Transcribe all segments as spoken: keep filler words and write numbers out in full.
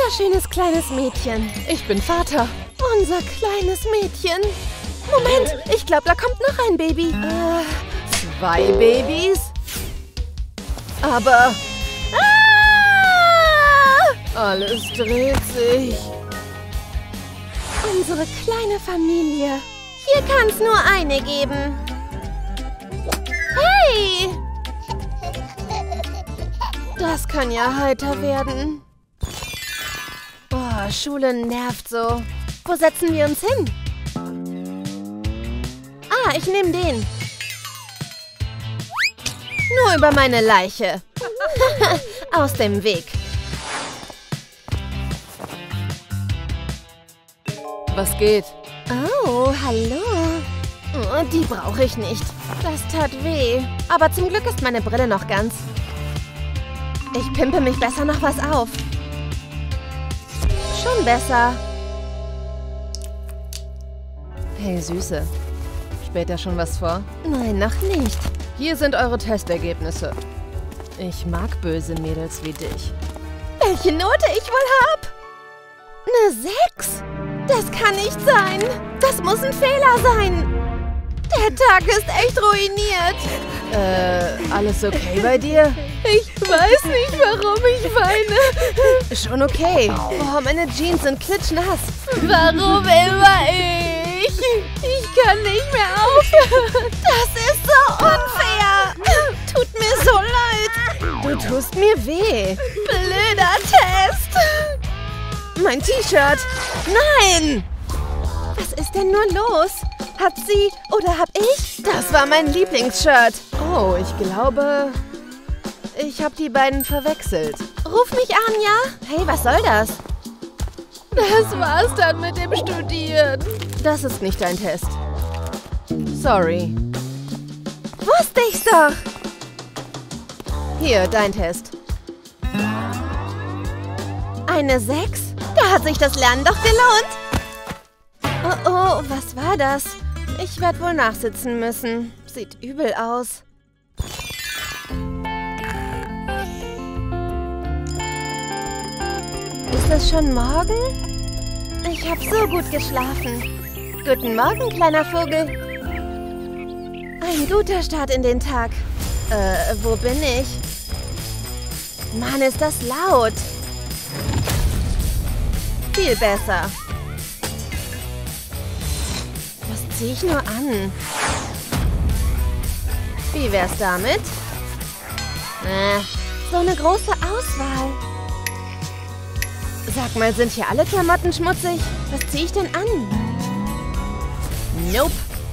wunderschönes kleines Mädchen. Ich bin Vater. Unser kleines Mädchen. Moment, ich glaube, da kommt noch ein Baby. Äh, zwei Babys? Aber... Ah! Alles dreht sich. Unsere kleine Familie. Hier kann es nur eine geben. Hey! Das kann ja heiter werden. Oh, Schule nervt so. Wo setzen wir uns hin? Ah, ich nehme den. Nur über meine Leiche. Aus dem Weg. Was geht? Oh, hallo. Oh, die brauche ich nicht. Das tat weh. Aber zum Glück ist meine Brille noch ganz. Ich pimpe mich besser noch was auf. Schon besser. Hey, Süße. Später schon was vor? Nein, noch nicht. Hier sind eure Testergebnisse. Ich mag böse Mädels wie dich. Welche Note ich wohl hab? Eine sechs? Das kann nicht sein. Das muss ein Fehler sein. Der Tag ist echt ruiniert. Äh, alles okay bei dir? Ich weiß nicht, warum ich weine. Schon okay. Oh, meine Jeans sind klitschnass. Warum immer ich? Ich kann nicht mehr aufhören. Das ist so unfair. Tut mir so leid. Du tust mir weh. Blöder Test. Mein T-Shirt. Nein! Was ist denn nur los? Hat sie oder hab ich? Das war mein Lieblingsshirt. Oh, ich glaube, ich habe die beiden verwechselt. Ruf mich an, ja? Hey, was soll das? Das war's dann mit dem Studieren. Das ist nicht dein Test. Sorry. Wusste ich's doch. Hier, dein Test. Eine sechs? Da hat sich das Lernen doch gelohnt. Oh, oh, was war das? Ich werde wohl nachsitzen müssen. Sieht übel aus. Ist es schon morgen? Ich habe so gut geschlafen. Guten Morgen, kleiner Vogel. Ein guter Start in den Tag. Äh, wo bin ich? Mann, ist das laut. Viel besser. Was ziehe ich nur an? Wie wär's damit? Äh, so eine große Auswahl. Sag mal, sind hier alle Klamotten schmutzig? Was ziehe ich denn an? Nope.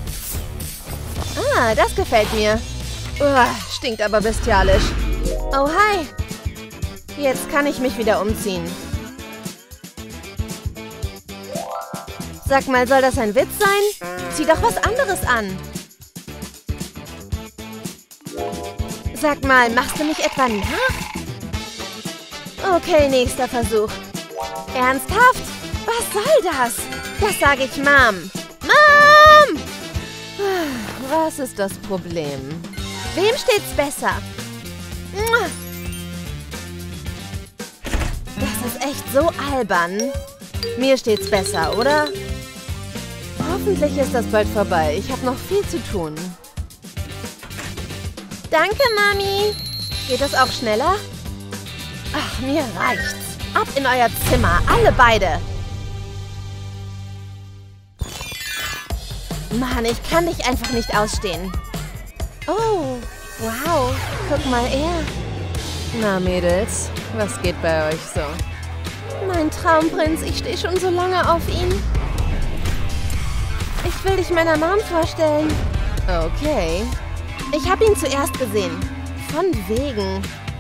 Ah, das gefällt mir. Uah, stinkt aber bestialisch. Oh, hi. Jetzt kann ich mich wieder umziehen. Sag mal, soll das ein Witz sein? Zieh doch was anderes an. Sag mal, machst du mich etwa nach? Okay, nächster Versuch. Ernsthaft? Was soll das? Das sage ich Mom. Mom! Was ist das Problem? Wem steht's besser? Das ist echt so albern. Mir steht's besser, oder? Hoffentlich ist das bald vorbei. Ich habe noch viel zu tun. Danke, Mami. Geht das auch schneller? Ach, mir reicht's. Ab in euer Zimmer, alle beide. Mann, ich kann dich einfach nicht ausstehen. Oh, wow. Guck mal her. Na, Mädels, was geht bei euch so? Mein Traumprinz, ich stehe schon so lange auf ihn. Ich will dich meiner Mom vorstellen. Okay. Ich habe ihn zuerst gesehen. Von wegen.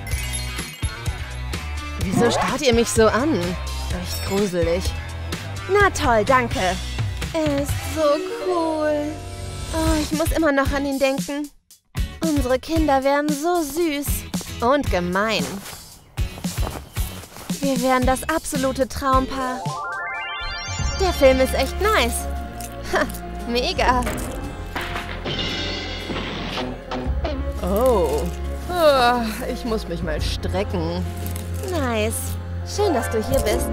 Wieso starrt ihr mich so an? Echt gruselig. Na toll, danke. Er ist so cool. Oh, ich muss immer noch an ihn denken. Unsere Kinder wären so süß. Und gemein. Wir wären das absolute Traumpaar. Der Film ist echt nice. Ha, mega. Oh. Oh, ich muss mich mal strecken. Nice. Schön, dass du hier bist.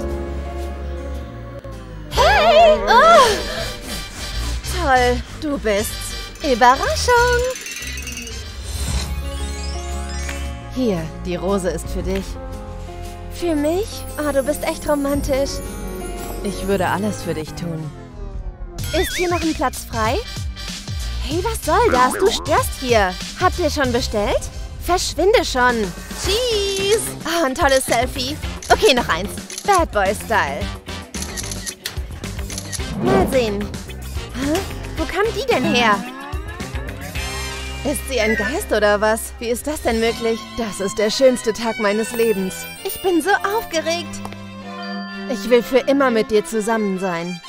Hey! Oh! Toll, du bist's. Überraschung! Hier, die Rose ist für dich. Für mich? Oh, du bist echt romantisch. Ich würde alles für dich tun. Ist hier noch ein Platz frei? Hey, was soll das? Du störst hier. Habt ihr schon bestellt? Verschwinde schon. Cheese! Oh, ein tolles Selfie. Okay, noch eins. Bad Boy Style. Mal sehen. Hä? Wo kam die denn her? Ist sie ein Geist oder was? Wie ist das denn möglich? Das ist der schönste Tag meines Lebens. Ich bin so aufgeregt. Ich will für immer mit dir zusammen sein.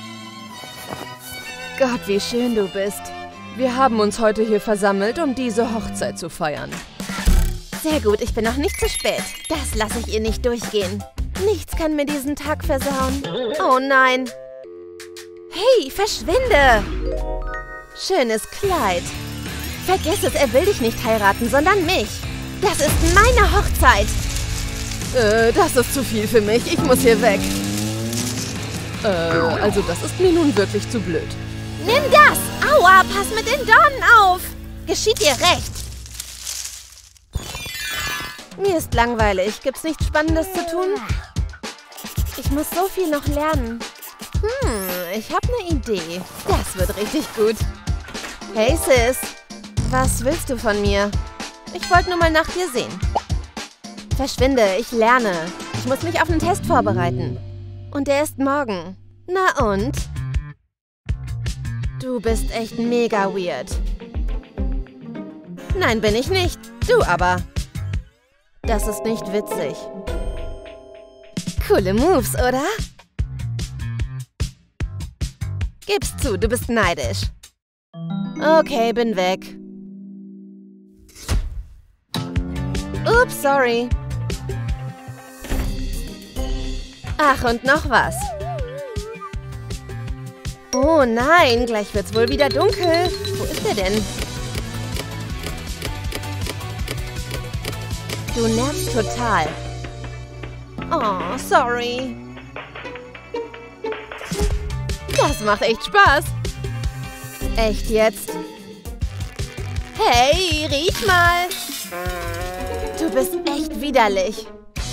Gott, wie schön du bist. Wir haben uns heute hier versammelt, um diese Hochzeit zu feiern. Sehr gut, ich bin noch nicht zu spät. Das lasse ich ihr nicht durchgehen. Nichts kann mir diesen Tag versauen. Oh nein. Hey, verschwinde! Schönes Kleid. Vergiss es, er will dich nicht heiraten, sondern mich. Das ist meine Hochzeit. Äh, das ist zu viel für mich. Ich muss hier weg. Äh, also das ist mir nun wirklich zu blöd. Nimm das! Aua, pass mit den Dornen auf! Geschieht dir recht. Mir ist langweilig. Gibt's nichts Spannendes zu tun? Ich muss so viel noch lernen. Hm, ich habe eine Idee. Das wird richtig gut. Hey Sis, was willst du von mir? Ich wollte nur mal nach dir sehen. Verschwinde, ich lerne. Ich muss mich auf einen Test vorbereiten. Und der ist morgen. Na und? Du bist echt mega weird. Nein, bin ich nicht. Du aber. Das ist nicht witzig. Coole Moves, oder? Gib's zu, du bist neidisch. Okay, bin weg. Ups, sorry. Ach, und noch was. Oh nein, gleich wird's wohl wieder dunkel. Wo ist er denn? Du nervst total. Oh, sorry. Das macht echt Spaß. Echt jetzt? Hey, riech mal. Du bist echt widerlich.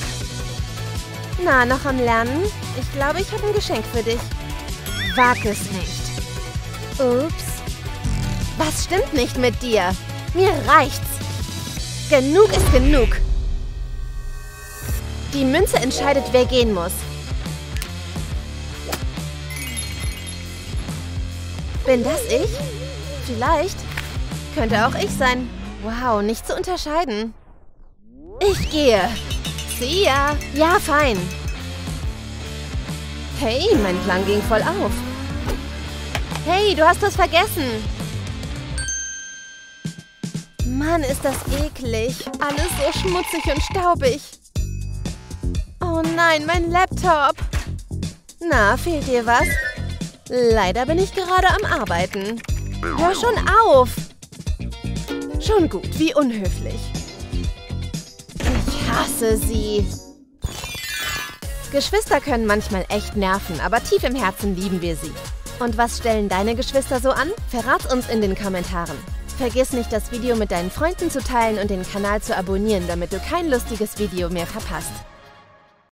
Na, noch am Lernen? Ich glaube, ich habe ein Geschenk für dich. Wag es nicht. Ups. Was stimmt nicht mit dir? Mir reicht's. Genug ist genug. Die Münze entscheidet, wer gehen muss. Bin das ich? Vielleicht. Könnte auch ich sein. Wow, nicht zu unterscheiden. Ich gehe. See ya. Ja, fein. Hey, mein Plan ging voll auf. Hey, du hast das vergessen. Mann, ist das eklig. Alles so schmutzig und staubig. Oh nein, mein Laptop. Na, fehlt dir was? Leider bin ich gerade am Arbeiten. Hör schon auf. Schon gut, wie unhöflich. Ich hasse sie. Geschwister können manchmal echt nerven, aber tief im Herzen lieben wir sie. Und was stellen deine Geschwister so an? Verrat's uns in den Kommentaren. Vergiss nicht, das Video mit deinen Freunden zu teilen und den Kanal zu abonnieren, damit du kein lustiges Video mehr verpasst.